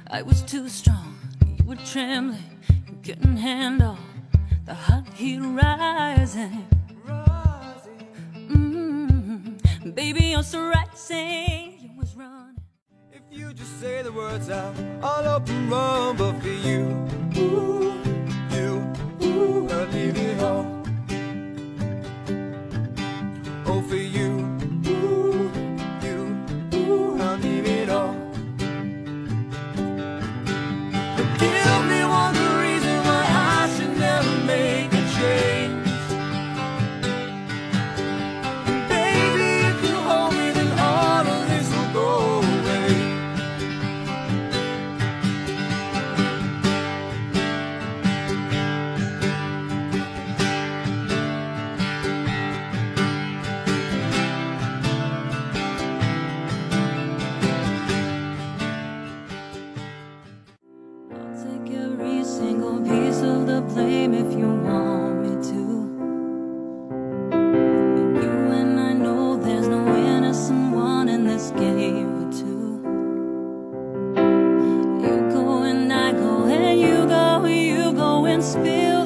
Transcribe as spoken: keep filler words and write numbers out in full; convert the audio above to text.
I was too strong, you were trembling, you couldn't handle the hot heat rising. Mm-hmm. Baby, you're so right, saying you was running. If you just say the words out, I'll up and run, but for you, ooh, you, ooh, I'd leave it all. Oh, for you, ooh, you, ooh, I'll leave it all. But give me one good reason why I should never make a change. And baby, if you hold me, then all of this will go away. Take every single piece of the blame if you want me to. And you and I know there's no innocent one in this game for two. You go and I go and you go, you go and spill